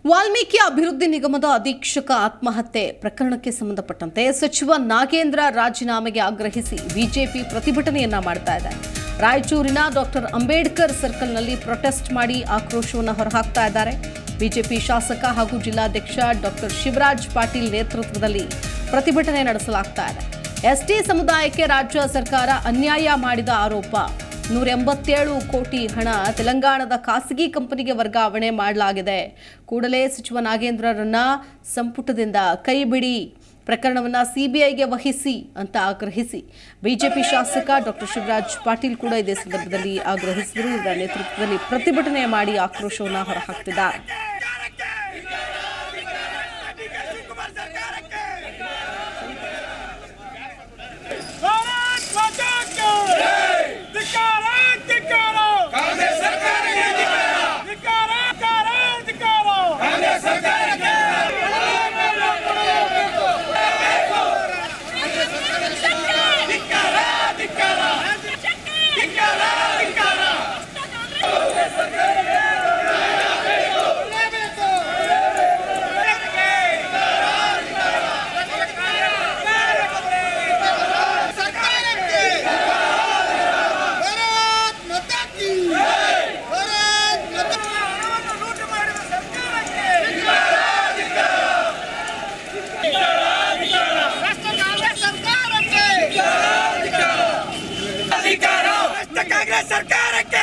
ವಾಲ್ಮೀಕಿ ಅಭಿವೃದ್ಧಿ ನಿಗಮದ ಅಧೀಕ್ಷಕ ಆತ್ಮಹತ್ಯೆ ಪ್ರಕರಣಕ್ಕೆ ಸಂಬಂಧಪಟ್ಟಂತೆ ಸಚಿವ ನಾಗೇಂದ್ರ ರಾಜೀನಾಮೆಗೆ ಆಗ್ರಹಿಸಿ ಬಿಜೆಪಿ ಪ್ರತಿಭಟನೆಯನ್ನ ಮಾಡ್ತಾ ಇದೆ. ರಾಯಚೂರಿನ ಡಾಕ್ಟರ್ ಅಂಬೇಡ್ಕರ್ ಸರ್ಕಲ್ನಲ್ಲಿ ಪ್ರೊಟೆಸ್ಟ್ ಮಾಡಿ ಆಕ್ರೋಶವನ್ನು ಹೊರಹಾಕ್ತಾ ಇದ್ದಾರೆ. ಬಿಜೆಪಿ ಶಾಸಕ ಹಾಗೂ ಜಿಲ್ಲಾಧ್ಯಕ್ಷ ಡಾಕ್ಟರ್ ಶಿವರಾಜ್ ಪಾಟೀಲ್ ನೇತೃತ್ವದಲ್ಲಿ ಪ್ರತಿಭಟನೆ ನಡೆಸಲಾಗ್ತಾ ಇದೆ. ಎಸ್ಟಿ ಸಮುದಾಯಕ್ಕೆ ರಾಜ್ಯ ಸರ್ಕಾರ ಅನ್ಯಾಯ ಮಾಡಿದ ಆರೋಪ. 187 ಕೋಟಿ ಹಣ ತೆಲಂಗಾಣದ ಖಾಸಗಿ ಕಂಪನಿಗೆ ವರ್ಗಾವಣೆ ಮಾಡಲಾಗಿದೆ. ಕೂಡಲೇ ಸಚಿವ ನಾಗೇಂದ್ರರನ್ನ ಸಂಪುಟದಿಂದ ಕೈಬಿಡಿ, ಪ್ರಕರಣವನ್ನು ಸಿಬಿಐಗೆ ವಹಿಸಿ ಅಂತ ಆಗ್ರಹಿಸಿ ಬಿಜೆಪಿ ಶಾಸಕ ಡಾಕ್ಟರ್ ಶಿವರಾಜ್ ಪಾಟೀಲ್ ಕೂಡ ಇದೇ ಸಂದರ್ಭದಲ್ಲಿ ಆಗ್ರಹಿಸಿದರು. ಇದರ ನೇತೃತ್ವದಲ್ಲಿ ಪ್ರತಿಭಟನೆ ಮಾಡಿ ಆಕ್ರೋಶವನ್ನು ಹೊರಹಾಕ್ತಿದ್ದಾರೆ. ಸರ್ಕಾರಕ್ಕೆ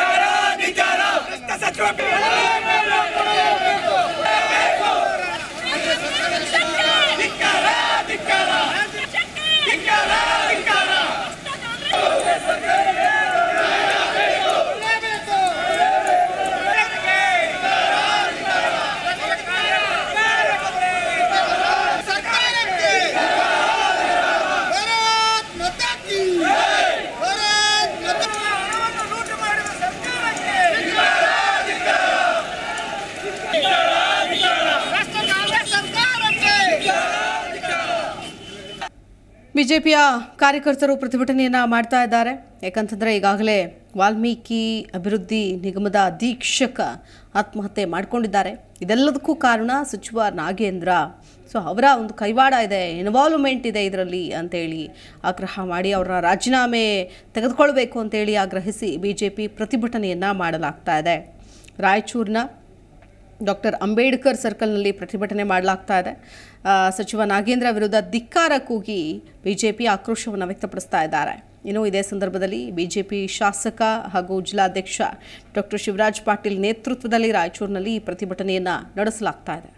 ಬಿಜೆಪಿಯ ಕಾರ್ಯಕರ್ತರು ಪ್ರತಿಭಟನೆಯನ್ನ ಮಾಡ್ತಾ ಇದ್ದಾರೆ. ಯಾಕಂತಂದ್ರೆ ಈಗಾಗಲೇ ವಾಲ್ಮೀಕಿ ಅಭಿವೃದ್ಧಿ ನಿಗಮದ ಅಧೀಕ್ಷಕ ಆತ್ಮಹತ್ಯೆ ಮಾಡಿಕೊಂಡಿದ್ದಾರೆ. ಇದೆಲ್ಲದಕ್ಕೂ ಕಾರಣ ಸಚಿವ ನಾಗೇಂದ್ರ. ಅವರ ಒಂದು ಕೈವಾಡ ಇದೆ, ಇನ್ವಾಲ್ವ್ಮೆಂಟ್ ಇದೆ ಇದರಲ್ಲಿ ಅಂತೇಳಿ ಆಗ್ರಹ ಮಾಡಿ ಅವರ ರಾಜೀನಾಮೆ ತೆಗೆದುಕೊಳ್ಬೇಕು ಅಂತೇಳಿ ಆಗ್ರಹಿಸಿ ಬಿಜೆಪಿ ಪ್ರತಿಭಟನೆಯನ್ನ ಮಾಡಲಾಗ್ತಾ ಇದೆ. ರಾಯಚೂರಿನ ಡಾಕ್ಟರ್ ಅಂಬೇಡ್ಕರ್ ಸರ್ಕಲ್ನಲ್ಲಿ ಪ್ರತಿಭಟನೆ ಮಾಡಲಾಗ್ತಾ ಇದೆ. ಸಚಿವ ನಾಗೇಂದ್ರ ವಿರುದ್ಧ ಧಿಕ್ಕಾರ ಕೂಗಿ ಬಿಜೆಪಿ ಆಕ್ರೋಶವನ್ನು ವ್ಯಕ್ತಪಡಿಸ್ತಾ ಇದ್ದಾರೆ. ಇನ್ನು ಇದೇ ಸಂದರ್ಭದಲ್ಲಿ ಬಿಜೆಪಿ ಶಾಸಕ ಹಾಗೂ ಜಿಲ್ಲಾಧ್ಯಕ್ಷ ಡಾಕ್ಟರ್ ಶಿವರಾಜ್ ಪಾಟೀಲ್ ನೇತೃತ್ವದಲ್ಲಿ ರಾಯಚೂರಿನಲ್ಲಿ ಪ್ರತಿಭಟನೆಯನ್ನ ನಡೆಸಲಾಗ್ತಾ ಇದೆ.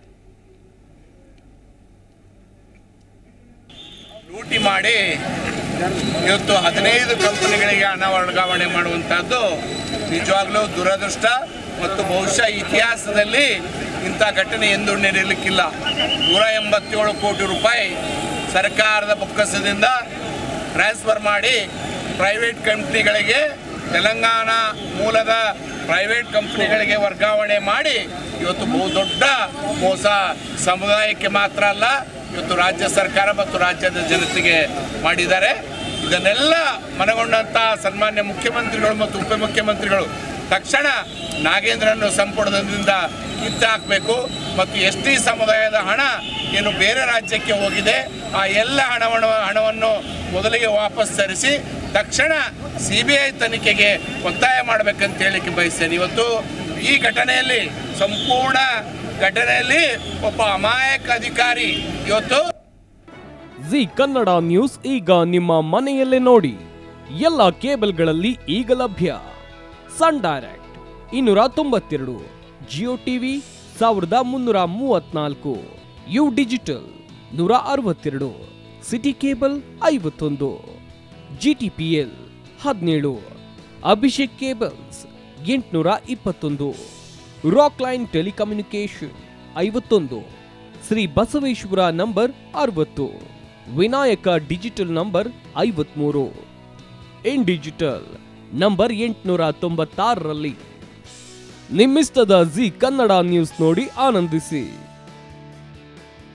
ಲೂಟಿ ಮಾಡಿ ಇವತ್ತು 15 ಕಂಪನಿಗಳಿಗೆ ಹಣ ವರ್ಗಾವಣೆ ಮಾಡುವಂತಹದ್ದು ನಿಜವಾಗ್ಲೂ ದುರದೃಷ್ಟ ಮತ್ತು ಬಹುಶಃ ಇತಿಹಾಸದಲ್ಲಿ ಇಂಥ ಘಟನೆ ಎಂದೂ ನಡೆಯಲಿಕ್ಕಿಲ್ಲ. 187 ಕೋಟಿ ರೂಪಾಯಿ ಸರ್ಕಾರದ ಬೊಕ್ಕಸದಿಂದ ಟ್ರಾನ್ಸ್ಫರ್ ಮಾಡಿ ಪ್ರೈವೇಟ್ ಕಂಪ್ನಿಗಳಿಗೆ, ತೆಲಂಗಾಣ ಮೂಲದ ಪ್ರೈವೇಟ್ ಕಂಪ್ನಿಗಳಿಗೆ ವರ್ಗಾವಣೆ ಮಾಡಿ ಇವತ್ತು ಬಹುದೊಡ್ಡ ಮೋಸ ಸಮುದಾಯಕ್ಕೆ ಮಾತ್ರ ಅಲ್ಲ, ಇವತ್ತು ರಾಜ್ಯ ಸರ್ಕಾರ ಮತ್ತು ರಾಜ್ಯದ ಜನತೆಗೆ ಮಾಡಿದ್ದಾರೆ. ಇದನ್ನೆಲ್ಲ ಮನಗೊಂಡಂಥ ಸನ್ಮಾನ್ಯ ಮುಖ್ಯಮಂತ್ರಿಗಳು ಮತ್ತು ಉಪಮುಖ್ಯಮಂತ್ರಿಗಳು ತಕ್ಷಣ ನಾಗೇಂದ್ರನ್ನು ಸಂಪುಟದಿಂದ ಕಿತ್ತಾಕಬೇಕು ಮತ್ತು ಎಸ್ಟಿ ಸಮುದಾಯದ ಹಣ ಏನು ಬೇರೆ ರಾಜ್ಯಕ್ಕೆ ಹೋಗಿದೆ ಆ ಎಲ್ಲ ಹಣವನ್ನು ಮೊದಲಿಗೆ ವಾಪಸ್ ತರಿಸಿ ತಕ್ಷಣ ಸಿಬಿಐ ತನಿಖೆಗೆ ಒತ್ತಾಯ ಮಾಡಬೇಕಂತ ಹೇಳಿಕ್ಕೆ ಬಯಸ್ತೇನೆ. ಇವತ್ತು ಈ ಘಟನೆಯಲ್ಲಿ ಸಂಪೂರ್ಣ ಘಟನೆಯಲ್ಲಿ ಒಬ್ಬ ಅಮಾಯಕ ಅಧಿಕಾರಿ ಇವತ್ತು ಜಿ ಕನ್ನಡ ನ್ಯೂಸ್ ಈಗ ನಿಮ್ಮ ಮನೆಯಲ್ಲೇ ನೋಡಿ. ಎಲ್ಲ ಕೇಬಲ್ಗಳಲ್ಲಿ ಈಗ ಲಭ್ಯ. Sun Direct 292, Jio TV 1334, U Digital 162, City Cable 51, GTPL 17, Abhishek cables 821, Rockline telecommunication 51, Shri Basaveshwara number 60, Vinayaka digital number 53, in digital number 896ರಲ್ಲಿ. ನಿಮ್ಮಿಸ್ತದ ಜಿ ಕನ್ನಡ ನ್ಯೂಸ್ ನೋಡಿ ಆನಂದಿಸಿ.